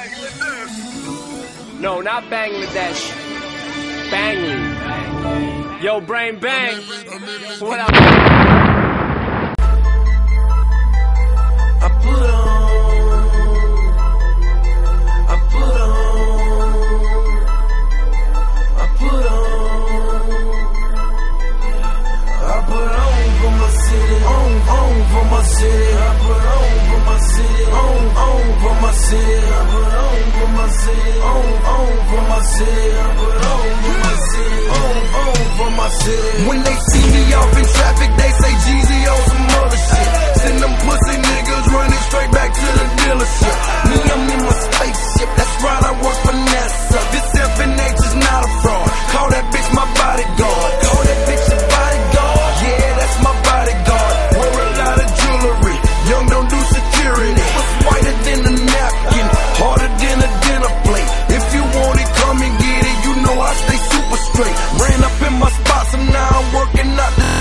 No, not Bangladesh. Bangly. Yo, brain bang. What up? I put on. For my city, for my city, I put on for my city, for my city, I put on for my city, for my city, I put on for my city, for my city. When they see me off in traffic, they say Jeezy on some other shit. Send them pussy niggas running straight back to the dealership. Me, I'm in my spaceship, that's right, I work for NASA. This FNH is not a fraud. Call that bitch my bodyguard. Call that bitch your bodyguard. Yeah, that's my bodyguard. Wear a lot of jewelry. Young don't do security. What's whiter than a napkin, harder than a dinner plate. If you want it, come and get it. You know I stay super straight. Ran up in my spots and now I'm working out the